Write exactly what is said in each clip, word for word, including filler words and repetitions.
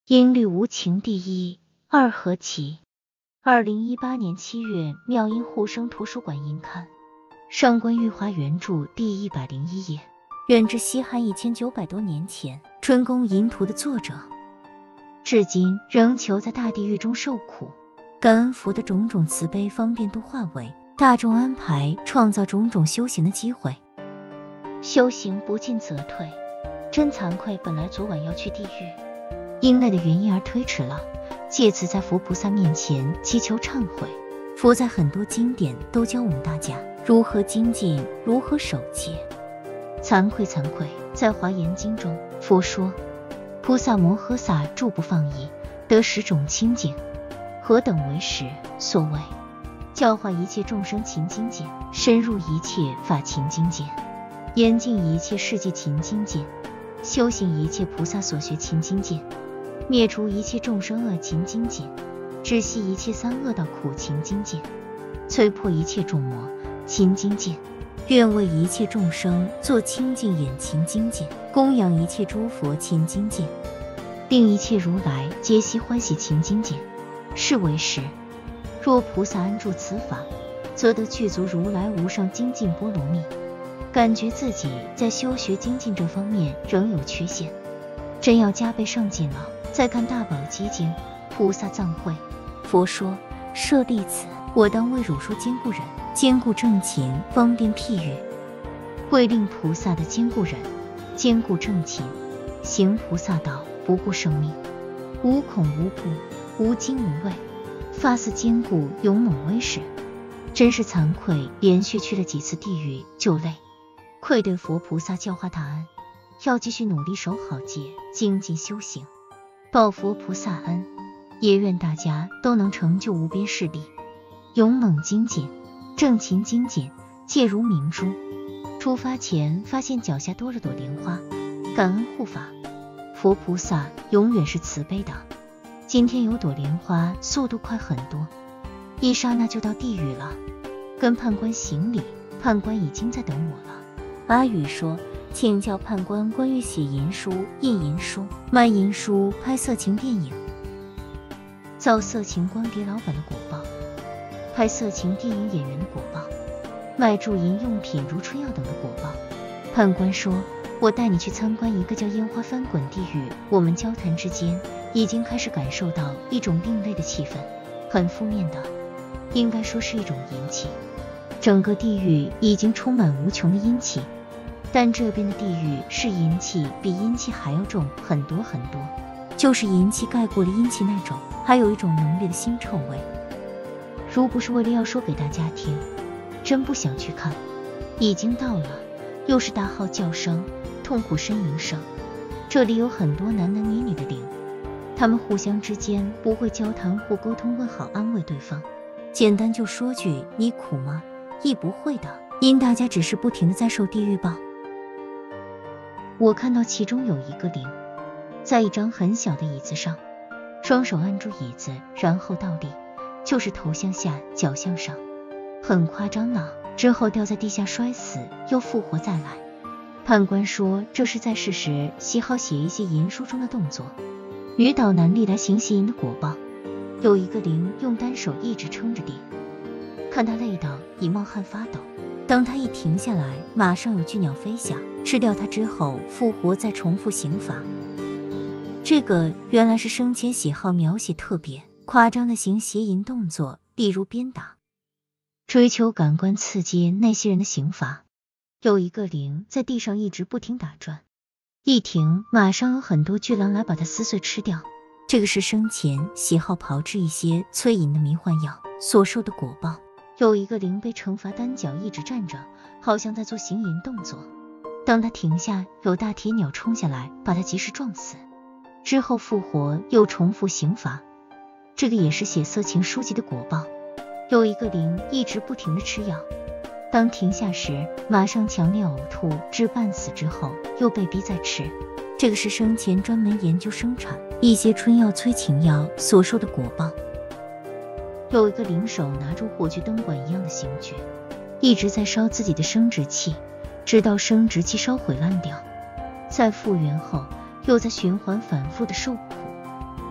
音律无情第一，二何其。二零一八年七月，妙音护生图书馆印刊，上官玉华原著第一百零一页。远至西汉一千九百多年前，春宫吟图的作者，至今仍囚在大地狱中受苦。感恩佛的种种慈悲，方便度化为大众安排，创造种种修行的机会。修行不进则退，真惭愧，本来昨晚要去地狱，因累的原因而推迟了，借此在佛菩萨面前祈求忏悔。佛在很多经典都教我们大家如何精进，如何守戒。惭愧惭愧，在华严经中，佛说菩萨摩诃萨住不放逸，得十种清净。何等为十？所谓教化一切众生勤精进，深入一切法勤精进，严禁一切世界勤精进，修行一切菩萨所学勤精进，灭除一切众生恶勤精进，止息一切三恶道苦勤精进，摧破一切众魔勤精进，愿为一切众生做清净眼勤精进，供养一切诸佛勤精进，令一切如来皆悉欢喜勤精进，是为十。若菩萨安住此法，则得具足如来无上精进波罗蜜。感觉自己在修学精进这方面仍有缺陷，真要加倍上进了。再看大宝积经，菩萨藏会，佛说：舍弟子，我当为汝说坚固忍，坚固正勤，方便譬喻。为令菩萨的坚固忍，坚固正勤，行菩萨道，不顾生命，无恐无怖，无惊无畏，发似坚固勇猛威势。真是惭愧，连续去了几次地狱就累，愧对佛菩萨教化大恩，要继续努力守好戒，精进修行，报佛菩萨恩。也愿大家都能成就无边势力，勇猛精进，正勤精进，戒如明珠。出发前发现脚下多了朵莲花，感恩护法，佛菩萨永远是慈悲的。今天有朵莲花，速度快很多，一刹那就到地狱了。跟判官行礼，判官已经在等我了。阿宇说，请教判官关于写淫书、印淫书、卖淫书、拍色情电影、造色情光碟老板的果报，拍色情电影演员的果报，卖助淫用品如春药等的果报。判官说，我带你去参观一个叫烟花翻滚地狱。我们交谈之间已经开始感受到一种另类的气氛，很负面的，应该说是一种阴气。整个地狱已经充满无穷的阴气，但这边的地狱是阴气比阴气还要重很多很多，就是阴气盖过了阴气那种，还有一种浓烈的腥臭味。如不是为了要说给大家听，真不想去看。已经到了，又是大号叫声，痛苦呻吟声。这里有很多男男女女的灵，他们互相之间不会交谈或沟通问好安慰对方，简单就说句你苦吗？亦不会的，因大家只是不停地在受地狱报。我看到其中有一个灵，在一张很小的椅子上，双手按住椅子，然后倒立，就是头向下，脚向上，很夸张呢。之后掉在地下摔死，又复活再来。判官说，这是在世时喜好写一些淫书中的动作，女导男历来行邪淫的果报。有一个灵用单手一直撑着地，看他累到已冒汗发抖，当他一停下来，马上有巨鸟飞翔，吃掉他之后复活，再重复刑罚。这个原来是生前喜好描写特别夸张的行邪淫动作，例如鞭打，追求感官刺激那些人的刑罚。有一个灵在地上一直不停打转，一停马上有很多巨狼来把它撕碎吃掉。这个是生前喜好炮制一些催淫的迷幻药所受的果报。有一个灵被惩罚单脚一直站着，好像在做行淫动作，当他停下，有大铁鸟冲下来把他及时撞死，之后复活又重复刑罚。这个也是写色情书籍的果报。有一个灵一直不停地吃药，当停下时马上强烈呕吐至半死，之后又被逼再吃。这个是生前专门研究生产一些春药催情药所受的果报。有一个灵手拿住火炬灯管一样的刑具，一直在烧自己的生殖器，直到生殖器烧毁烂掉，在复原后又在循环反复的受苦。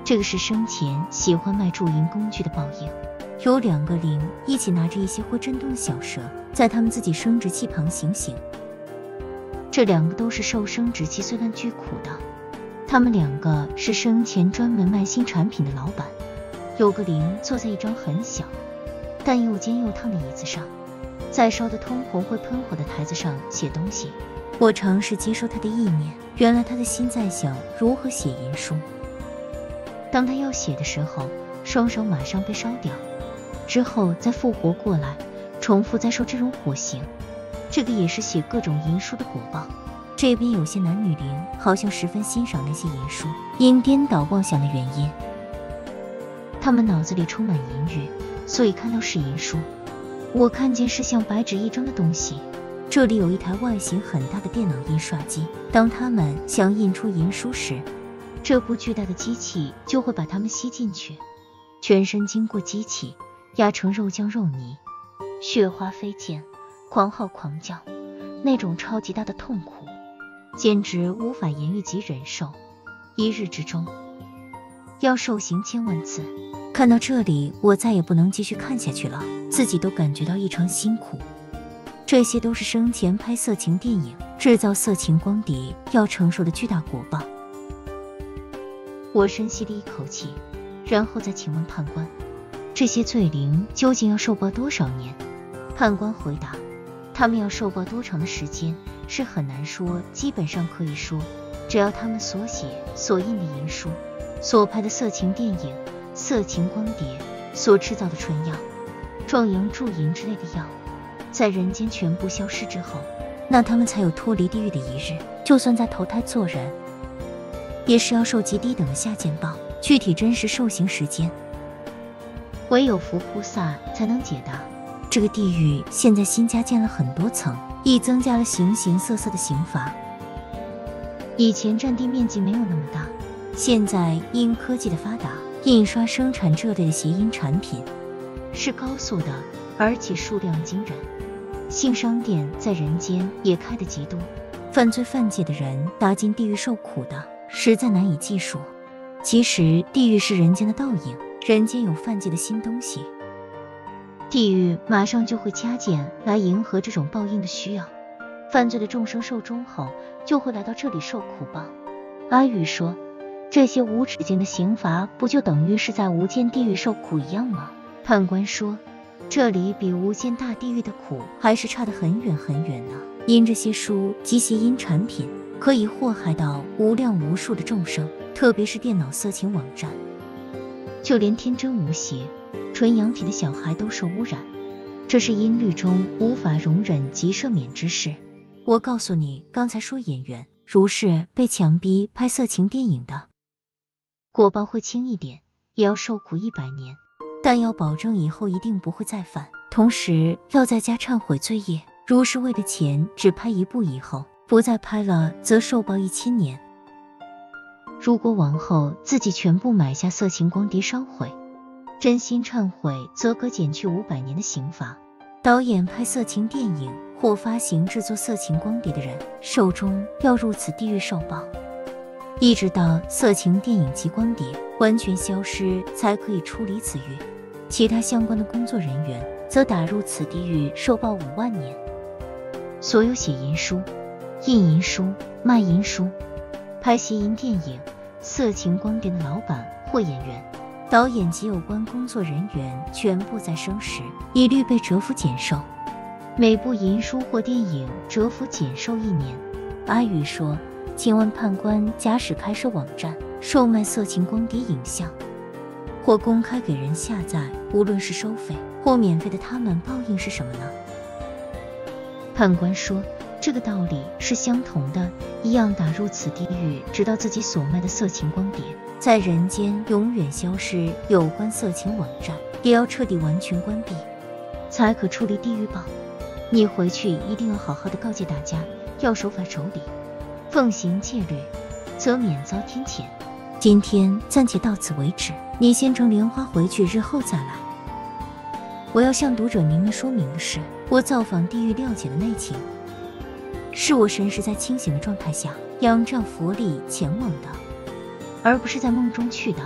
这个是生前喜欢卖铸银工具的报应。有两个灵一起拿着一些会震动的小蛇，在他们自己生殖器旁行刑。这两个都是受生殖器碎烂巨苦的，他们两个是生前专门卖新产品的老板。有个灵坐在一张很小但又尖又烫的椅子上，在烧得通红会喷火的台子上写东西。我尝试接受他的意念，原来他的心在想如何写银书。当他要写的时候，双手马上被烧掉，之后再复活过来，重复再受这种火刑。这个也是写各种银书的果报。这边有些男女灵好像十分欣赏那些银书，因颠倒妄想的原因，他们脑子里充满淫欲，所以看到是银书。我看见是像白纸一张的东西，这里有一台外形很大的电脑印刷机，当他们想印出银书时，这部巨大的机器就会把它们吸进去，全身经过机器压成肉酱肉泥，血花飞溅，狂嚎狂叫，那种超级大的痛苦简直无法言喻及忍受，一日之中要受刑千万次。看到这里，我再也不能继续看下去了，自己都感觉到异常辛苦。这些都是生前拍色情电影、制造色情光碟要承受的巨大果报。我深吸了一口气，然后再请问判官，这些罪灵究竟要受报多少年？判官回答，他们要受报多长的时间是很难说，基本上可以说，只要他们所写所印的银书、所拍的色情电影、色情光碟、所制造的春药、壮阳助淫之类的药，在人间全部消失之后，那他们才有脱离地狱的一日。就算再投胎做人，也是要受极低等的下贱报，具体真实受刑时间，唯有佛菩萨才能解答。这个地狱现在新加建了很多层，亦增加了形形色色的刑罚。以前占地面积没有那么大，现在因科技的发达，印刷生产这类的谐音产品是高速的，而且数量惊人。性商店在人间也开得极多，犯罪犯戒的人打进地狱受苦的实在难以计数。其实地狱是人间的倒影，人间有犯戒的新东西，地狱马上就会加减来迎合这种报应的需要。犯罪的众生寿终后就会来到这里受苦报。阿宇说，这些无止境的刑罚不就等于是在无间地狱受苦一样吗？判官说，这里比无间大地狱的苦还是差得很远很远呢。因这些书及谐音产品可以祸害到无量无数的众生，特别是电脑色情网站，就连天真无邪纯阳体的小孩都受污染，这是音律中无法容忍及赦免之事。我告诉你，刚才说演员如是被强逼拍色情电影的，果报会轻一点，也要受苦一百年，但要保证以后一定不会再犯，同时要在家忏悔罪业。如是为了钱只拍一部以后不再拍了，则受报一千年。如果往后自己全部买下色情光碟烧毁，真心忏悔，则可减去五百年的刑罚。导演拍色情电影或发行制作色情光碟的人，寿终要入此地狱受报，一直到色情电影及光碟完全消失，才可以出离此狱。其他相关的工作人员则打入此地狱受报五万年。所有写银书、印银书、卖银书、拍谐音电影、色情光碟的老板或演员、导演及有关工作人员，全部在生时一律被折服减寿，每部银书或电影折服减寿一年。阿宇说，请问判官，假使开设网站售卖色情光碟影像，或公开给人下载，无论是收费或免费的，他们报应是什么呢？判官说，这个道理是相同的，一样打入此地狱，直到自己所卖的色情光碟在人间永远消失，有关色情网站也要彻底完全关闭，才可处理地狱报。你回去一定要好好的告诫大家，要守法守礼，奉行戒律，则免遭天谴。今天暂且到此为止，你先乘莲花回去，日后再来。我要向读者明明说明的是，我造访地狱料解的内情，是我神识在清醒的状态下仰仗佛力前往的，而不是在梦中去的。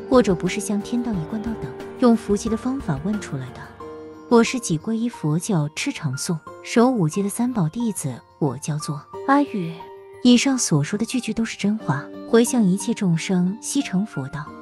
或者不是像天道一贯道等用伏击的方法问出来的。我是己皈依佛教，吃长素，守五戒的三宝弟子，我叫做阿玉。以上所说的句句都是真话，回向一切众生，悉成佛道。